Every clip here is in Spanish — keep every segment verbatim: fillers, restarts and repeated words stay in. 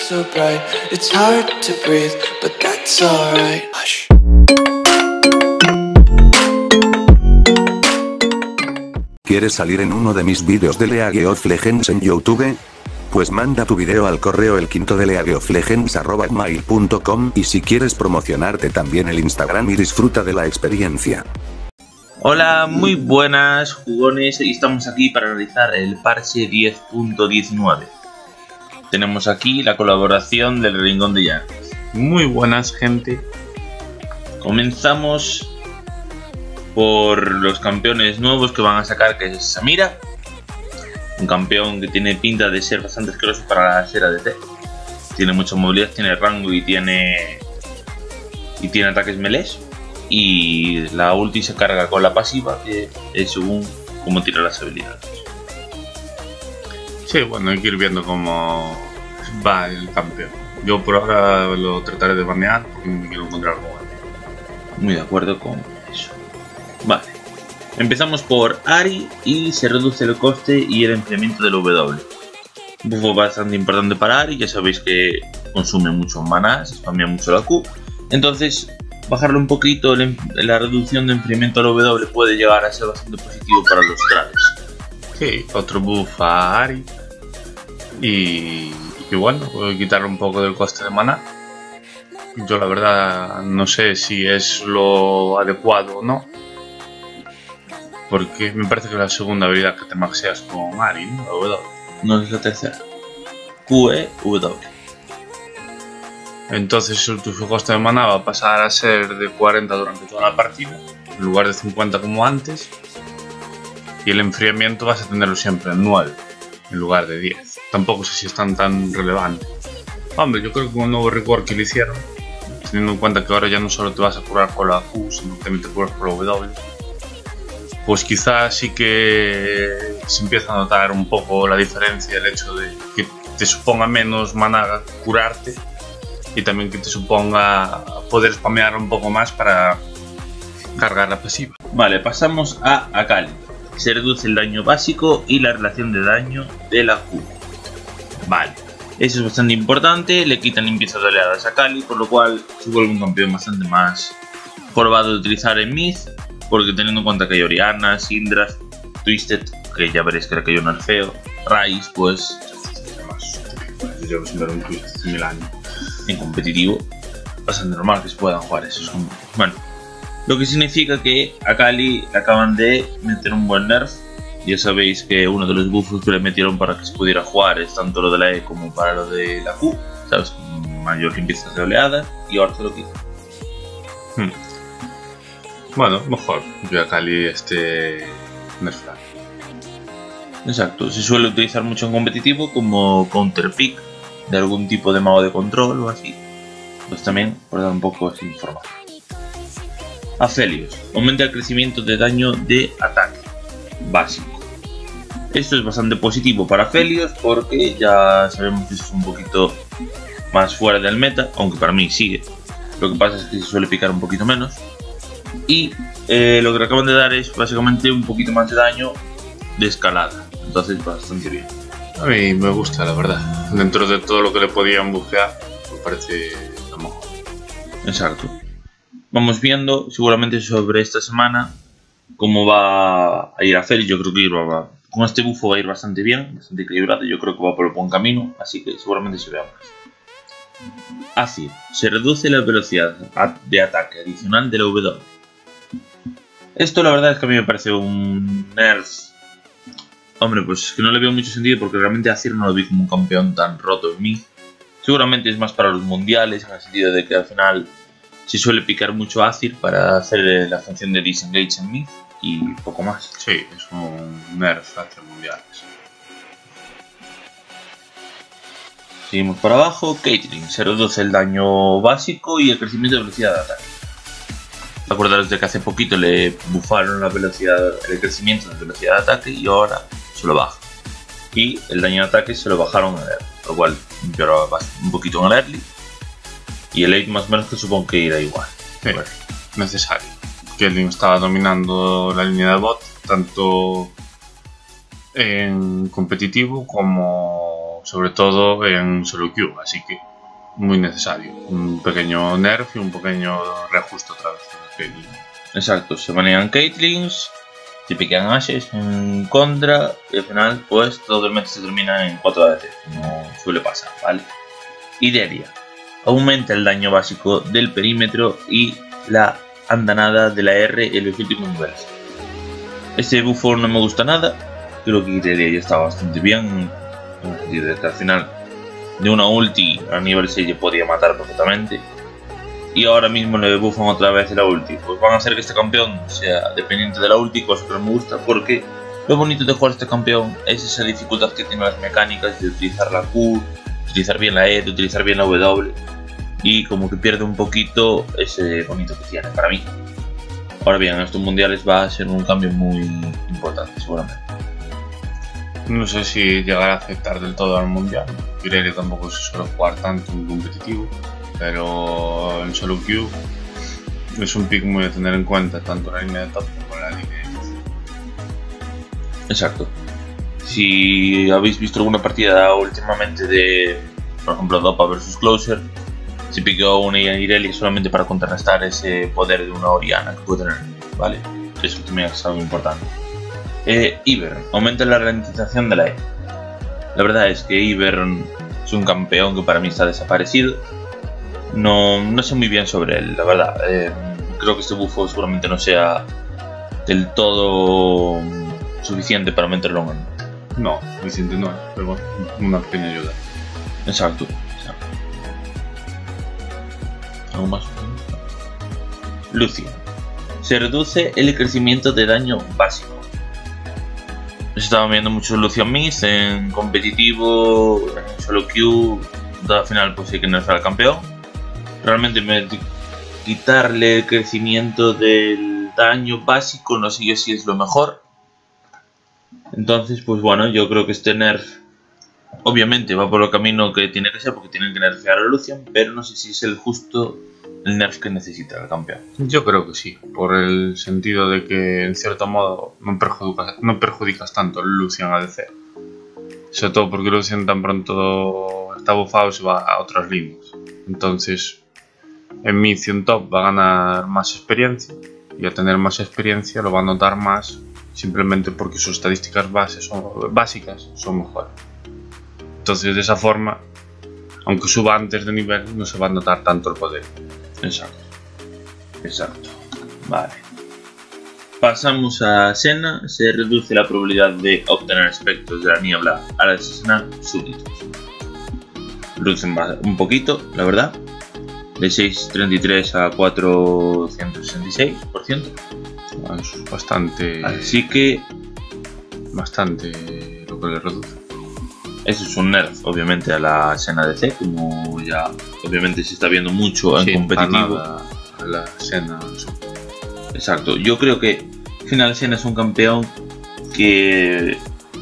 so bright, it's hard to breathe, but that's alright. Hush. ¿Quieres salir en uno de mis vídeos de League of Legends en YouTube? Pues manda tu video al correo el quinto de leagueoflegends arroba gmail punto com y si quieres promocionarte también el Instagram y disfruta de la experiencia. Hola, muy buenas jugones, y estamos aquí para analizar el parche diez punto diecinueve. Tenemos aquí la colaboración del Rincón de Yankees. Muy buenas, gente. Comenzamos por los campeones nuevos que van a sacar, que es Samira. Un campeón que tiene pinta de ser bastante asqueroso para ser A D C. Tiene mucha movilidad, tiene rango y tiene y tiene ataques melees. Y la ulti se carga con la pasiva, que es según cómo tira las habilidades. Sí, bueno, hay que ir viendo cómo va el campeón. Yo por ahora lo trataré de banear porque me quiero encontrar con él. Muy de acuerdo con eso. Vale. Empezamos por Ahri y se reduce el coste y el enfriamiento del W. Un buffo bastante importante para Ahri, ya sabéis que consume mucho maná, se spamea mucho la Q. Entonces, bajarle un poquito la reducción de enfriamiento al W puede llegar a ser bastante positivo para los trades. Sí, otro buff a Ahri. Y, y bueno, voy a quitarle un poco del coste de maná. Yo la verdad no sé si es lo adecuado o no. Porque me parece que es la segunda habilidad que te maxeas con Ahri, ¿no? W. No es la tercera. Q E W. Entonces tu coste de maná va a pasar a ser de cuarenta durante toda la partida, en lugar de cincuenta como antes. Y el enfriamiento vas a tenerlo siempre en nueve, en lugar de diez. Tampoco sé si es tan, tan relevante. Hombre, yo creo que con un nuevo rework que le hicieron, teniendo en cuenta que ahora ya no solo te vas a curar con la Q, sino que también te curas con la W, pues quizás sí que se empieza a notar un poco la diferencia, el hecho de que te suponga menos maná curarte y también que te suponga poder spamear un poco más para cargar la pasiva. Vale, pasamos a Akali. Se reduce el daño básico y la relación de daño de la Q. Vale, eso es bastante importante, le quitan limpieza de oleadas a Akali, por lo cual se vuelve un campeón bastante más probado de utilizar en mid. Porque teniendo en cuenta que hay Orianna, Syndra, Twisted, que ya veréis que era que yo nerfeo, Ryze, pues Yo llevo sin ver un Twisted hace mil años. En competitivo, bastante normal que se puedan jugar esos combos. Bueno, lo que significa que a Akali le acaban de meter un buen nerf. Ya sabéis que uno de los buffos que le metieron para que se pudiera jugar es tanto lo de la E como para lo de la Q, ¿sabes? Mayor limpieza de oleadas, y ahora se lo quita. Hmm. Bueno, mejor yo a Akali este nerfear. Exacto, se suele utilizar mucho en competitivo como counter pick de algún tipo de mago de control o así. Pues también por dar un poco de información. Aphelios, aumenta el crecimiento de daño de ataque básico. Esto es bastante positivo para Aphelios porque ya sabemos que es un poquito más fuera del meta, aunque para mí sigue. Lo que pasa es que se suele picar un poquito menos. Y eh, lo que le acaban de dar es básicamente un poquito más de daño de escalada. Entonces bastante bien. A mí me gusta, la verdad. Dentro de todo lo que le podían bufear, me parece lo mejor. Exacto. Vamos viendo seguramente sobre esta semana cómo va a ir a Aphelios. Yo creo que va, con este bufo va a ir bastante bien, bastante equilibrado. Yo creo que va por el buen camino, así que seguramente se vea más. Azir, se reduce la velocidad de ataque adicional de la W. Esto la verdad es que a mí me parece un nerf. Hombre, pues es que no le veo mucho sentido porque realmente Azir no lo vi como un campeón tan roto en mí. Seguramente es más para los mundiales, en el sentido de que al final se suele picar mucho Azir para hacer la función de disengage en mid y poco más. Sí, es un nerf hacia mundiales. Seguimos por abajo. Caitlyn, se reduce el daño básico y el crecimiento de velocidad de ataque. Acordaros de que hace poquito le bufaron la velocidad, el crecimiento de velocidad de ataque y ahora se lo baja. Y el daño de ataque se lo bajaron en el early, lo cual empeoraba un poquito en el early. Y el late más o menos que supongo que irá igual. Sí, necesario. Caitlyn estaba dominando la línea de bot, tanto en competitivo como sobre todo en solo queue, así que muy necesario. Un pequeño nerf y un pequeño reajuste otra vez. Caitlyn. Exacto, se banean Caitlyn's, se piquean Ashes en contra y al final pues todo el meta se termina en cuatro A D C, como suele pasar, ¿vale? Irelia. Aumenta el daño básico del perímetro y la andanada de la R en los últimos niveles. Este buffo no me gusta nada, creo que Irelia ya está bastante bien, en el sentido de que al final de una ulti a nivel seis ya podía matar perfectamente. Y ahora mismo le buffan otra vez la ulti. Pues van a hacer que este campeón sea dependiente de la ulti, cosa que no me gusta, porque lo bonito de jugar este campeón es esa dificultad que tiene las mecánicas de utilizar la Q, de utilizar bien la E, de utilizar bien la W. Y como que pierde un poquito ese bonito que tiene para mí. Ahora bien, en estos mundiales va a ser un cambio muy importante seguramente. No sé si llegará a afectar del todo al mundial. Irelia tampoco se suele jugar tanto en competitivo, pero en solo queue es un pick muy a tener en cuenta, tanto en la línea de top como en la línea de inicio. Exacto. Si habéis visto alguna partida últimamente de, por ejemplo, Dopa versus Closer, se piqueó una Irelia solamente para contrarrestar ese poder de una Orianna que puede tener, ¿vale? Eso también es algo importante. Eh, Ivern, aumenta la ralentización de la E. La verdad es que Ivern es un campeón que para mí está desaparecido. No, no sé muy bien sobre él, la verdad. Eh, creo que este buffo seguramente no sea del todo suficiente para aumentarlo en el... No, suficiente no es, pero bueno, una pequeña ayuda. Exacto. ¿Algo más? Lucio. Se reduce el crecimiento de daño básico. Estaba viendo muchos Lucio Miss en competitivo, en solo queue. Al final pues sí que no será el campeón. Realmente me, quitarle el crecimiento del daño básico no sé yo si es lo mejor. Entonces pues bueno, yo creo que este nerf obviamente va por el camino que tiene que ser, porque tienen que nerfear a Lucian, pero no sé si es el justo el nerf que necesita el campeón. Yo creo que sí, por el sentido de que en cierto modo no perjudicas, no perjudicas tanto el Lucian A D C. Sobre todo porque Lucian tan pronto está buffado se va a otras líneas. Entonces en mid y en top va a ganar más experiencia, y al tener más experiencia lo va a notar más simplemente porque sus estadísticas bases son, básicas son mejores. Entonces de esa forma, aunque suba antes de nivel, no se va a notar tanto el poder. Exacto. Exacto. Vale. Pasamos a Senna. Se reduce la probabilidad de obtener espectros de la niebla al asesinar súbditos. Reducen un poquito, la verdad. De seiscientos treinta y tres a cuatrocientos sesenta y seis por ciento. Es bastante... Así que... Bastante lo que le reduce. Eso es un nerf, obviamente, a la Senna D C, como ya obviamente se está viendo mucho en sí, competitivo. A la Senna. Exacto. Yo creo que al final Senna es un campeón que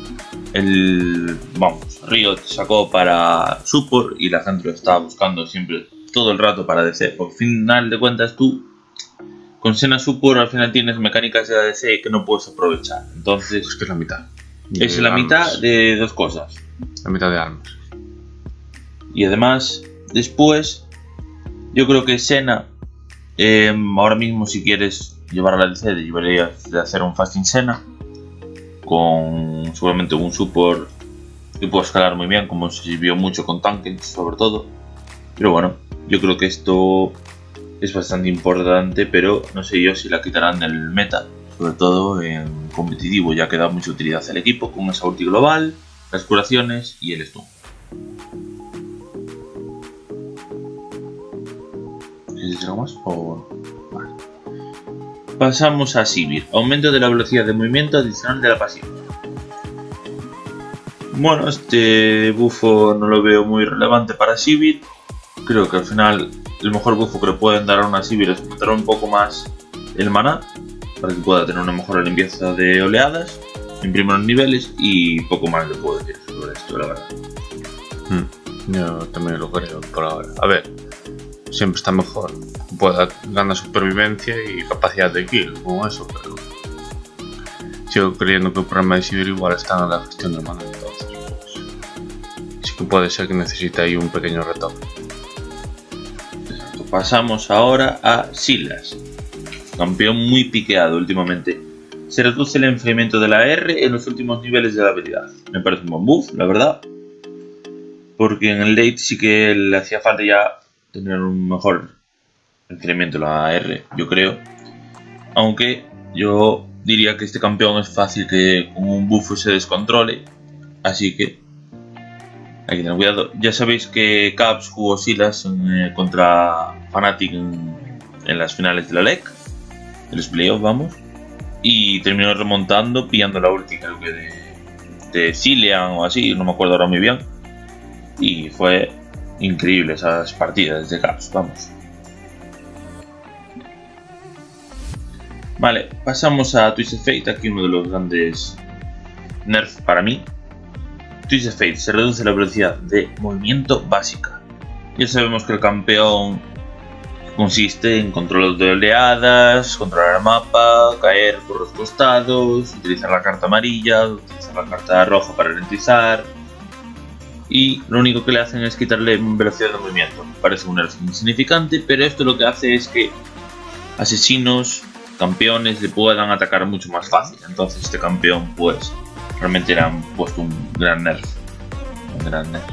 el vamos Riot sacó para support y la gente lo estaba buscando siempre todo el rato para D C. Por final de cuentas tú con Senna support al final tienes mecánicas de A D C que no puedes aprovechar. Entonces es que es la mitad. Es la mitad de dos cosas. La mitad de armas. Y además, después, yo creo que Senna, eh, ahora mismo si quieres llevar a la D C, deberías de hacer un fasting Senna con seguramente un support que pueda escalar muy bien, como se vio mucho con Tankens sobre todo. Pero bueno, yo creo que esto es bastante importante, pero no sé yo si la quitarán del meta, sobre todo en competitivo, ya que da mucha utilidad al equipo con esa ulti global, las curaciones y el stun. ¿Quieres decir algo más? O... Vale. Pasamos a Sivir. Aumento de la velocidad de movimiento adicional de la pasiva. Bueno, este buffo no lo veo muy relevante para Sivir. Creo que al final el mejor buffo que le pueden dar a una Sivir es aumentar un poco más el maná, para que pueda tener una mejor limpieza de oleadas en primeros niveles, y poco más le puedo decir sobre esto, la verdad. Mm, yo también lo creo por ahora. A ver, siempre está mejor. Pueda ganar supervivencia y capacidad de kill con eso, pero sigo creyendo que el problema de Sivir igual está en la gestión del mana. Entonces, pues, sí que que puede ser que necesite ahí un pequeño retoque. Pasamos ahora a Silas, campeón muy piqueado últimamente. Se reduce el enfriamiento de la R en los últimos niveles de la habilidad. Me parece un buen buff, la verdad, porque en el late sí que le hacía falta ya tener un mejor enfriamiento de la R, yo creo. Aunque yo diría que este campeón es fácil que con un buff se descontrole, así que hay que tener cuidado. Ya sabéis que Caps jugó Silas en, eh, contra Fnatic en, en las finales de la L E C, en los playoffs, vamos, y terminó remontando, pillando la ulti, creo que de, de Cillian o así, no me acuerdo ahora muy bien, y fue increíble esas partidas de Caps, vamos. Vale, pasamos a Twisted Fate, aquí uno de los grandes nerfs para mí. Twisted Fate se reduce la velocidad de movimiento básica. Ya sabemos que el campeón consiste en control de oleadas, controlar el mapa, caer por los costados, utilizar la carta amarilla, utilizar la carta roja para ralentizar. Y lo único que le hacen es quitarle velocidad de movimiento. Parece un nerf insignificante, pero esto lo que hace es que asesinos, campeones le puedan atacar mucho más fácil. Entonces este campeón pues realmente le han puesto un gran nerf. Un gran nerf.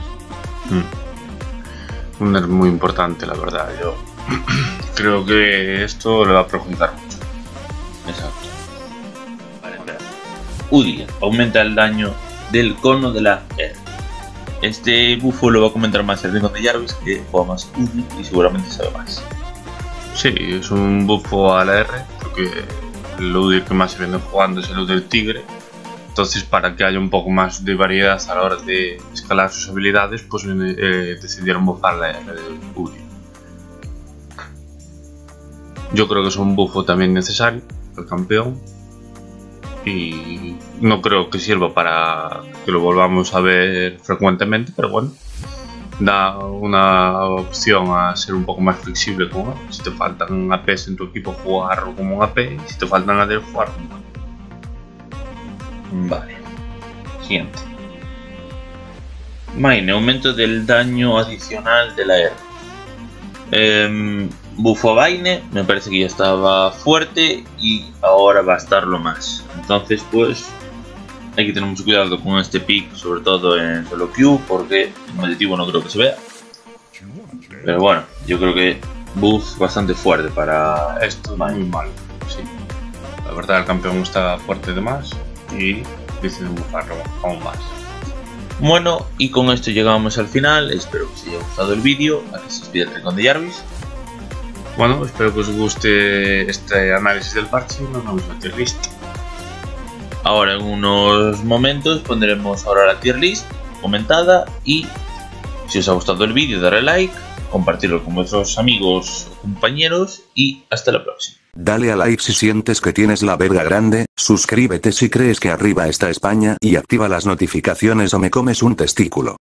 Mm. Un nerf muy importante, la verdad. Yo creo que esto le va a perjudicar mucho. Exacto. Vale, espera. Udyr aumenta el daño del cono de la R. Este bufo lo va a comentar más el Rincón de Jarvis, que juega más Udyr y seguramente sabe más. Sí, es un bufo a la R, porque el Udyr que más se viene jugando es el Udyr Tigre. Entonces, para que haya un poco más de variedad a la hora de escalar sus habilidades, pues eh, decidieron bufar la R de Udyr. Yo creo que es un bufo también necesario el campeón, y no creo que sirva para que lo volvamos a ver frecuentemente, pero bueno, da una opción a ser un poco más flexible con él. Si te faltan A Ps en tu equipo, jugarlo como un A P, y si te faltan A D, jugarlo como un A D. Vale, siguiente. Mine, aumento del daño adicional de la R. Eh, Bufo a Vayne, me parece que ya estaba fuerte y ahora va a estarlo más. Entonces pues hay que tener mucho cuidado con este pick, sobre todo en solo Q, porque en competitivo no creo que se vea. Pero bueno, yo creo que buff bastante fuerte para esto. Muy malo, sí. La verdad, el campeón está fuerte de más y deciden bufarlo aún más. Bueno, y con esto llegamos al final. Espero que os haya gustado el vídeo. Aquí se despide el Rincón de Jarvis. Bueno, espero que os guste este análisis del parche y nos vemos en la tier list. Ahora en unos momentos pondremos ahora la tier list comentada, y si os ha gustado el vídeo, darle like, compartirlo con vuestros amigos o compañeros, y hasta la próxima. Dale a like si sientes que tienes la verga grande, suscríbete si crees que arriba está España y activa las notificaciones o me comes un testículo.